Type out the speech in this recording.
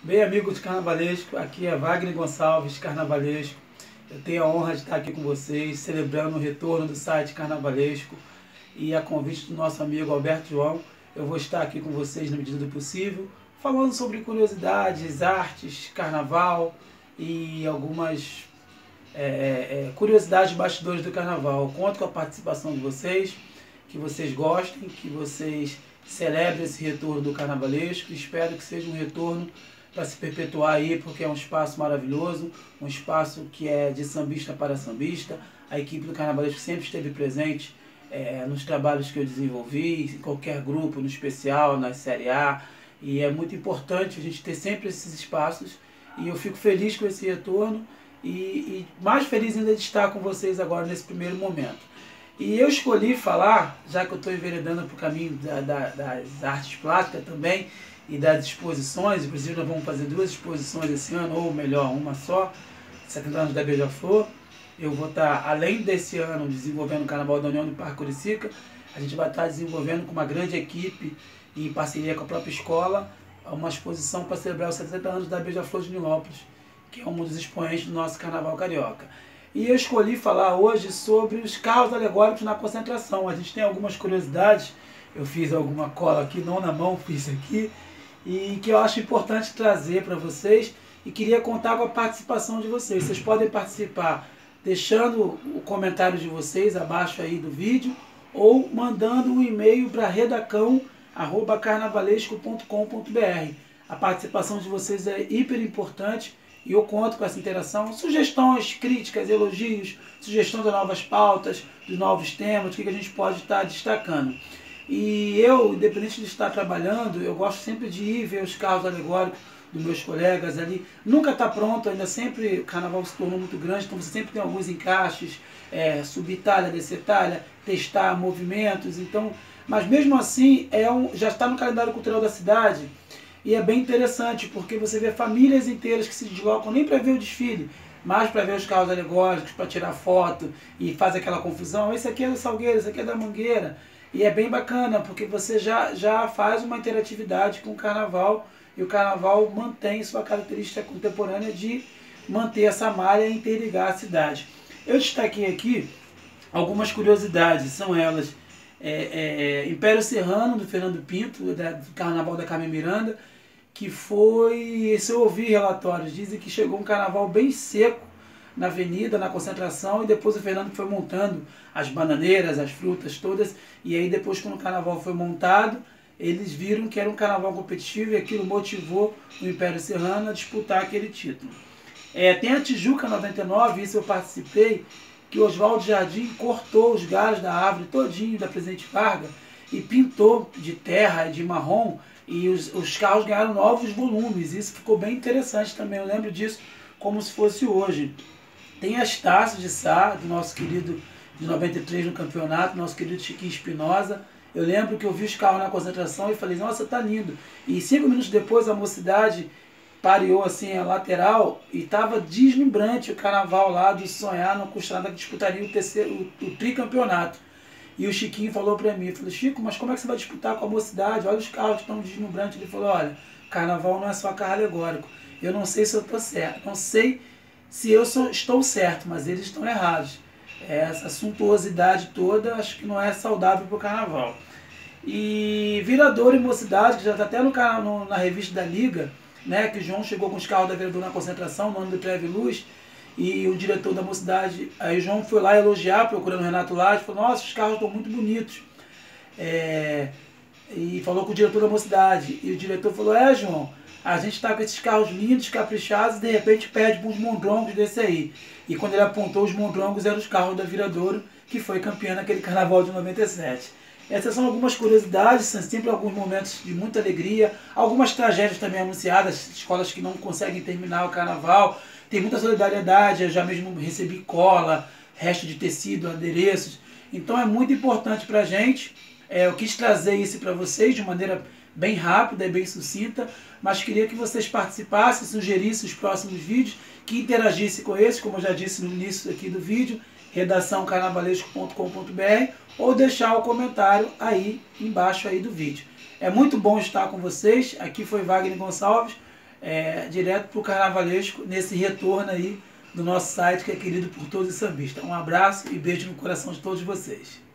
Bem, amigos carnavalesco, aqui é Wagner Gonçalves, carnavalesco. Eu tenho a honra de estar aqui com vocês, celebrando o retorno do site carnavalesco. E a convite do nosso amigo Alberto João, eu vou estar aqui com vocês na medida do possível, falando sobre curiosidades, artes, carnaval e algumas curiosidades de bastidores do carnaval. Eu conto com a participação de vocês, que vocês gostem, que vocês celebrem esse retorno do carnavalesco. Espero que seja um retorno para se perpetuar aí, porque é um espaço maravilhoso, um espaço que é de sambista para sambista. A equipe do carnavalesco sempre esteve presente nos trabalhos que eu desenvolvi, em qualquer grupo, no especial, na Série A, e é muito importante a gente ter sempre esses espaços, e eu fico feliz com esse retorno, e mais feliz ainda de estar com vocês agora nesse primeiro momento. E eu escolhi falar, já que eu estou enveredando para o caminho das artes plásticas também, e das exposições, inclusive nós vamos fazer 2 exposições esse ano, ou melhor, uma só, 70 anos da Beija-Flor. Eu vou estar, além desse ano, desenvolvendo o Carnaval da União do Parque Curicica. A gente vai estar desenvolvendo com uma grande equipe e em parceria com a própria escola, uma exposição para celebrar os 70 anos da Beija-Flor de Nilópolis, que é um dos expoentes do nosso Carnaval Carioca. E eu escolhi falar hoje sobre os carros alegóricos na concentração. A gente tem algumas curiosidades, eu fiz alguma cola aqui, não na mão, fiz aqui, e que eu acho importante trazer para vocês, e queria contar com a participação de vocês. Vocês podem participar deixando o comentário de vocês abaixo aí do vídeo, ou mandando um e-mail para redacão@carnavalesco.com.br. A participação de vocês é hiper importante e eu conto com essa interação. Sugestões, críticas, elogios, sugestões de novas pautas, de novos temas, o que a gente pode estar destacando. E eu, independente de estar trabalhando, eu gosto sempre de ir ver os carros alegóricos dos meus colegas ali. Nunca está pronto, ainda sempre o carnaval se tornou muito grande, então você sempre tem alguns encaixes, subir talha, descer talha, testar movimentos. Então, mas mesmo assim já está no calendário cultural da cidade e é bem interessante, porque você vê famílias inteiras que se deslocam nem para ver o desfile, mas para ver os carros alegóricos, para tirar foto e faz aquela confusão. Esse aqui é do Salgueiro, esse aqui é da Mangueira. E é bem bacana, porque você já faz uma interatividade com o carnaval, e o carnaval mantém sua característica contemporânea de manter essa malha e interligar a cidade. Eu destaquei aqui algumas curiosidades, são elas Império Serrano, do Fernando Pinto, do Carnaval da Carmen Miranda, que foi, se eu ouvir relatórios, dizem que chegou um carnaval bem seco na avenida, na concentração, e depois o Fernando foi montando as bananeiras, as frutas todas, e aí depois, quando o carnaval foi montado, eles viram que era um carnaval competitivo e aquilo motivou o Império Serrano a disputar aquele título. Tem a Tijuca 99, isso eu participei, que o Oswaldo Jardim cortou os galhos da árvore todinho da Presidente Vargas e pintou de terra e de marrom, e os carros ganharam novos volumes. Isso ficou bem interessante também, eu lembro disso como se fosse hoje. Tem as taças de Sá, do nosso querido de 93 no campeonato, nosso querido Chiquinho Espinosa. Eu lembro que eu vi os carros na concentração e falei, nossa, tá lindo. E 5 minutos depois a Mocidade pareou assim a lateral e estava deslumbrante o carnaval lá do Sonhar no Costarada, que disputaria o tricampeonato. E o Chiquinho falou para mim, eu falei, Chico, mas como é que você vai disputar com a Mocidade? Olha os carros que estão deslumbrantes. Ele falou, olha, carnaval não é só carro alegórico. Eu não sei se eu estou certo, não sei se eu estou certo, mas eles estão errados. Essa suntuosidade toda acho que não é saudável para o carnaval. E Viradouro e Mocidade, que já está até na revista da Liga, né, que o João chegou com os carros da Viradouro na concentração, no ano do Treve Luz, e o diretor da Mocidade, aí o João foi lá elogiar, procurando o Renato Lage, falou, nossa, os carros estão muito bonitos. E falou com o diretor da Mocidade, e o diretor falou, João, a gente está com esses carros lindos, caprichados, e de repente pede para uns mondrongos desse aí. E quando ele apontou os mondrongos, eram os carros da Viradouro, que foi campeã naquele carnaval de 97. Essas são algumas curiosidades, são sempre alguns momentos de muita alegria, algumas tragédias também anunciadas, escolas que não conseguem terminar o carnaval, tem muita solidariedade, eu já mesmo recebi cola, resto de tecido, adereços, então é muito importante para a gente. Eu quis trazer isso para vocês de maneira bem rápida e bem sucinta, mas queria que vocês participassem, sugerissem os próximos vídeos, que interagissem com esse, como eu já disse no início aqui do vídeo, redaçãocarnavalesco.com.br, ou deixar o comentário aí embaixo aí do vídeo. É muito bom estar com vocês, aqui foi Wagner Gonçalves, direto para o carnavalesco, nesse retorno aí do nosso site, que é querido por todos os sambistas. Um abraço e beijo no coração de todos vocês.